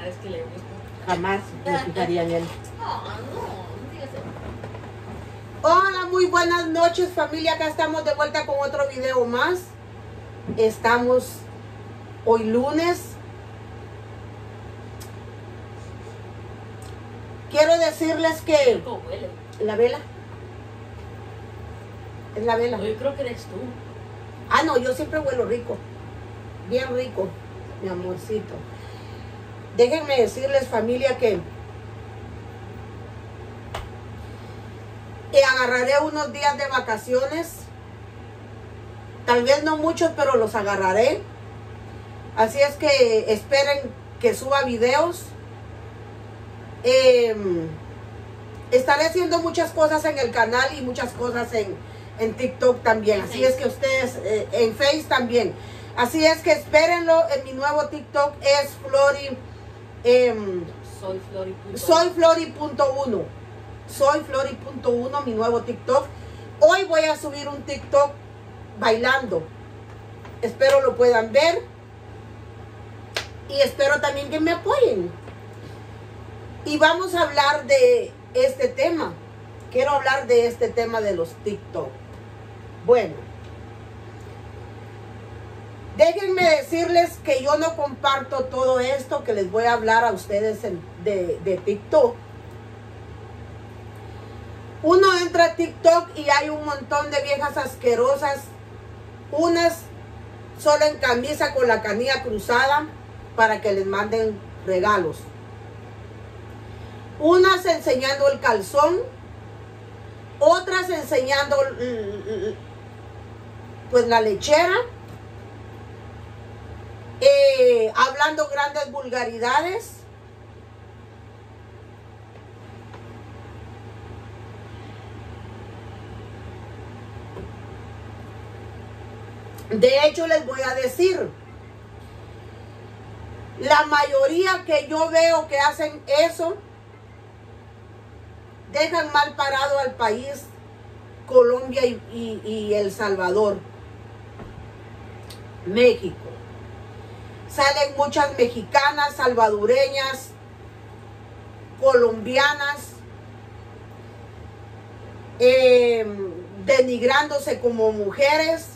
Es que le gusta. Jamás me fijaría en él. No digas eso. Hola, muy buenas noches familia, acá estamos de vuelta con otro video más. Estamos hoy lunes. Quiero decirles que ¿Cómo huele? la vela es la vela. Yo creo que eres tú. Ah, no, yo siempre huelo rico, bien rico, mi amorcito. Déjenme decirles familia que agarraré unos días de vacaciones, tal vez no muchos, pero los agarraré. Así es que esperen que suba videos. Estaré haciendo muchas cosas en el canal y muchas cosas en TikTok también. Así es que ustedes, en Face también. Así es que espérenlo en mi nuevo TikTok, es Flori. Soy Flori.1. Soy Flori.1, mi nuevo TikTok. Hoy voy a subir un TikTok bailando. Espero lo puedan ver. Y espero también que me apoyen. Y vamos a hablar de este tema. Quiero hablar de este tema de los TikTok. Bueno. Déjenme decirles que yo no comparto todo esto que les voy a hablar a ustedes de TikTok. Uno entra a TikTok y hay un montón de viejas asquerosas. Unas solo en camisa con la canilla cruzada para que les manden regalos. Unas enseñando el calzón. Otras enseñando pues la lechera. Hablando grandes vulgaridades. De hecho, les voy a decir, la mayoría que yo veo que hacen eso, dejan mal parado al país Colombia y El Salvador, México. Salen muchas mexicanas, salvadoreñas, colombianas, denigrándose como mujeres,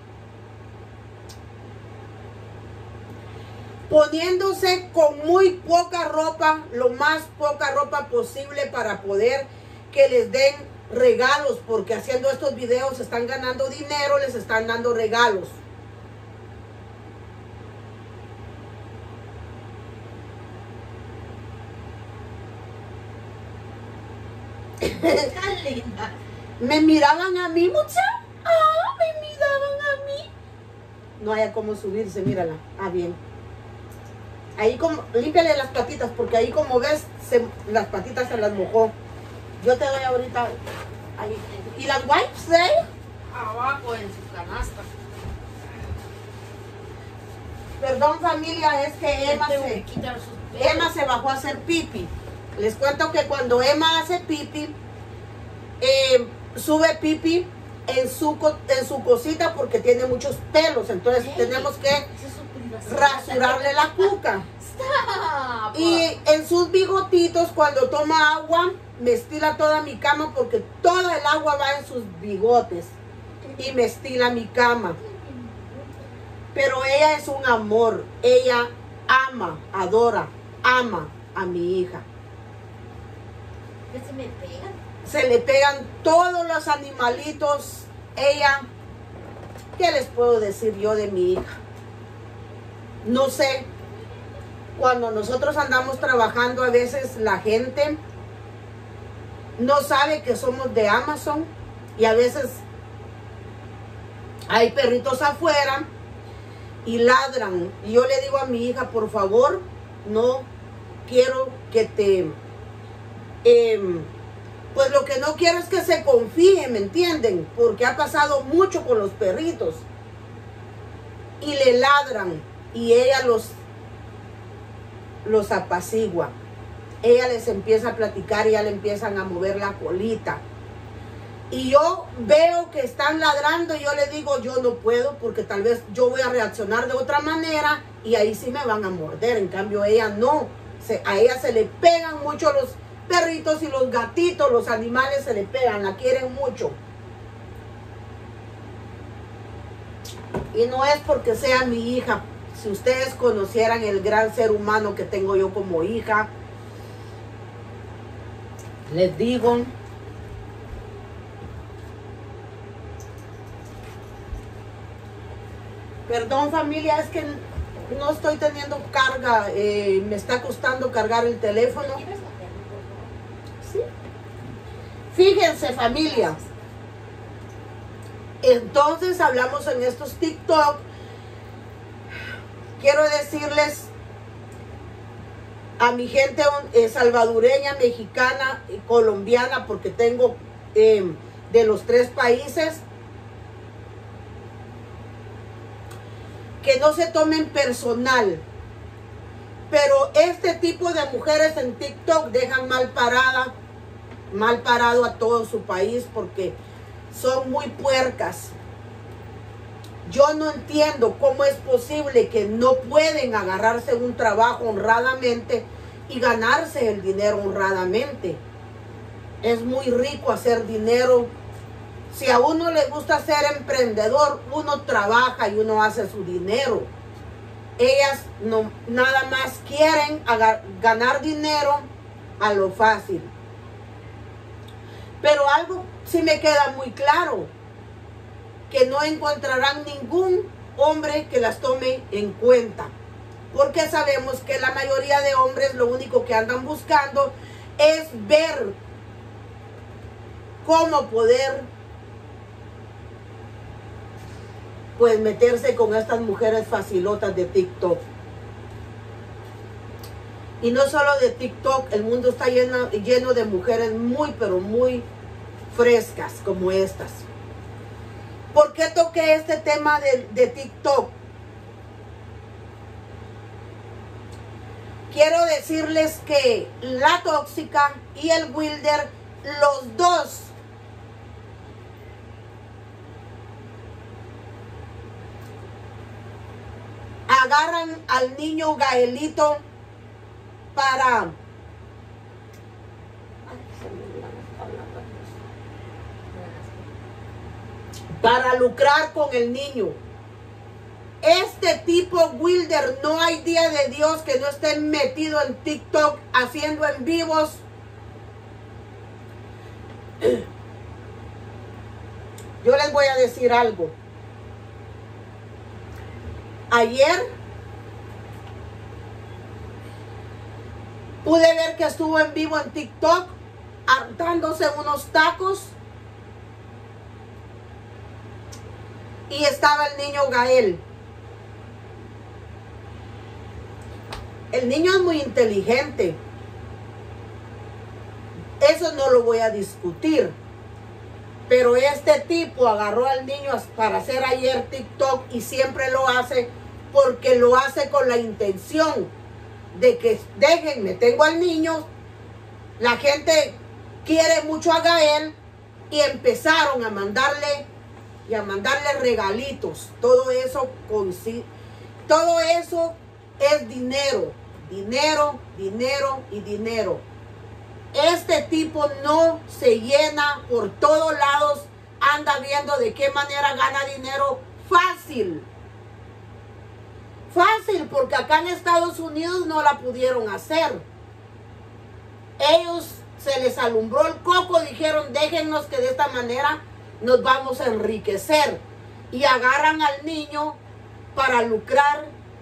poniéndose con muy poca ropa, lo más poca ropa posible para poder que les den regalos, porque haciendo estos videos están ganando dinero, les están dando regalos. Tan linda. ¿Me miraban a mí, mucha? Ah, me miraban a mí. No haya cómo subirse, mírala. Ah, bien. Ahí como, límpiale las patitas, porque ahí como ves, las patitas se las mojó. Yo te doy ahorita ahí. ¿Y las wipes, Abajo en su canasta. Perdón familia, es que Emma se bajó a hacer pipi. Les cuento que cuando Emma hace pipi, sube pipi en su cosita porque tiene muchos pelos. Entonces tenemos que rasurarle la cuca. Stop. Y en sus bigotitos, cuando toma agua, me estila toda mi cama porque toda el agua va en sus bigotes. Y me estila mi cama. Pero ella es un amor. Ella ama, adora, ama a mi hija. ¿Qué se me pegan? Se le pegan todos los animalitos. Ella, ¿qué les puedo decir yo de mi hija? No sé. Cuando nosotros andamos trabajando, a veces la gente no sabe que somos de Amazon. Y a veces hay perritos afuera y ladran. Y yo le digo a mi hija, por favor, no quiero que te... pues lo que no quiero es que se confíe, ¿me entienden? Porque ha pasado mucho con los perritos. Y le ladran. Y ella los apacigua. Ella les empieza a platicar y ya le empiezan a mover la colita. Y yo veo que están ladrando y yo le digo, yo no puedo porque tal vez yo voy a reaccionar de otra manera y ahí sí me van a morder. En cambio ella no. A ella se le pegan mucho los perritos y los gatitos, los animales se le pegan, la quieren mucho. Y no es porque sea mi hija. Si ustedes conocieran el gran ser humano que tengo yo como hija, les digo, perdón familia, es que no estoy teniendo carga, me está costando cargar el teléfono. Sí. Fíjense familia, entonces hablamos en estos TikTok. Quiero decirles a mi gente salvadoreña, mexicana y colombiana, porque tengo de los 3 países, que no se tomen personal. Pero este tipo de mujeres en TikTok dejan mal parado a todo su país porque son muy puercas. Yo no entiendo cómo es posible que no pueden agarrarse un trabajo honradamente y ganarse el dinero honradamente. Es muy rico hacer dinero. Si a uno le gusta ser emprendedor, uno trabaja y uno hace su dinero. Ellas no, nada más quieren ganar dinero a lo fácil. Pero algo sí me queda muy claro, que no encontrarán ningún hombre que las tome en cuenta. Porque sabemos que la mayoría de hombres lo único que andan buscando es ver cómo poder pues meterse con estas mujeres facilotas de TikTok. Y no solo de TikTok, el mundo está lleno de mujeres muy, pero muy frescas como estas. ¿Por qué toqué este tema de TikTok? Quiero decirles que la tóxica y el Wilder, los dos, agarran al niño Gaelito para lucrar con el niño. Este tipo Wilder, no hay día de Dios que no esté metido en TikTok haciendo en vivos. Yo les voy a decir algo. Ayer pude ver que estuvo en vivo en TikTok hartándose unos tacos y estaba el niño Gael. El niño es muy inteligente. Eso no lo voy a discutir. Pero este tipo agarró al niño para hacer ayer TikTok y siempre lo hace porque lo hace con la intención de que déjenme, tengo al niño, la gente quiere mucho a Gael y empezaron a mandarle regalitos. Todo eso es dinero, dinero, dinero y dinero. Este tipo no se llena por todos lados, anda viendo de qué manera gana dinero fácil. Fácil, porque acá en Estados Unidos no la pudieron hacer. Ellos se les alumbró el coco, dijeron déjennos que de esta manera nos vamos a enriquecer. Y agarran al niño para lucrar,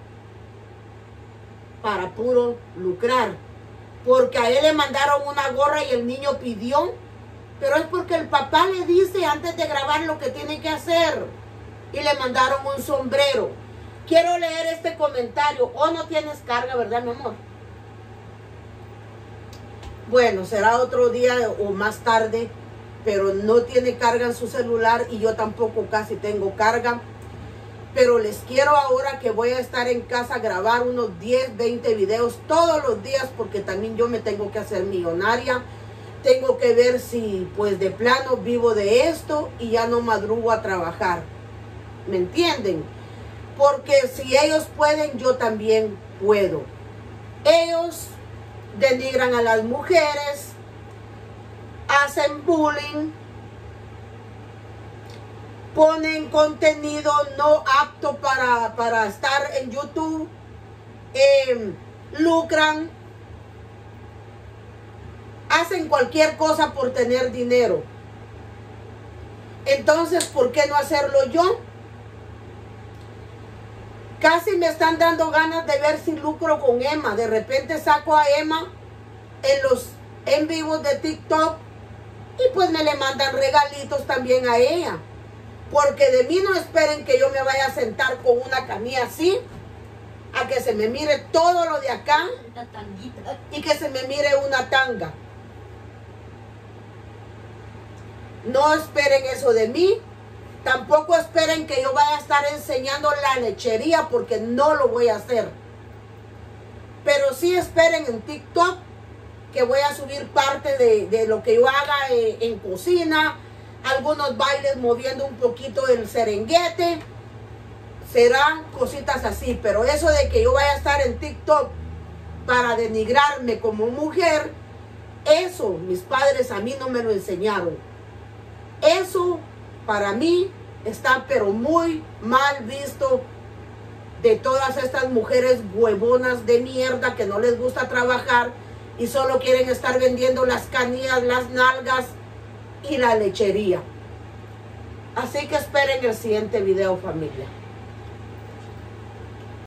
para puro lucrar. Porque a él le mandaron una gorra y el niño pidió. Pero es porque el papá le dice antes de grabar lo que tiene que hacer. Y le mandaron un sombrero. Quiero leer este comentario. Oh, no tienes carga, ¿verdad, mi amor? Bueno, será otro día o más tarde. Pero no tiene carga en su celular y yo tampoco casi tengo carga. Pero les quiero ahora que voy a estar en casa grabar unos 10, 20 videos todos los días porque también yo me tengo que hacer millonaria. Tengo que ver si pues de plano vivo de esto y ya no madrugo a trabajar. ¿Me entienden? Porque si ellos pueden, yo también puedo. Ellos denigran a las mujeres, hacen bullying, ponen contenido no apto para estar en YouTube, lucran, hacen cualquier cosa por tener dinero. Entonces, ¿por qué no hacerlo yo? Casi me están dando ganas de ver si lucro con Emma. De repente saco a Emma en los en vivos de TikTok y pues me le mandan regalitos también a ella. Porque de mí no esperen que yo me vaya a sentar con una camilla así, a que se me mire todo lo de acá Una tanguita. y que se me mire una tanga. No esperen eso de mí. Tampoco esperen que yo vaya a estar enseñando la lechería, porque no lo voy a hacer. Pero sí esperen en TikTok que voy a subir parte de lo que yo haga en cocina, algunos bailes moviendo un poquito el serenguete. Serán cositas así, pero eso de que yo vaya a estar en TikTok para denigrarme como mujer, eso mis padres a mí no me lo enseñaron. Eso para mí está pero muy mal visto, de todas estas mujeres huevonas de mierda que no les gusta trabajar y solo quieren estar vendiendo las canillas, las nalgas y la lechería. Así que esperen el siguiente video, familia.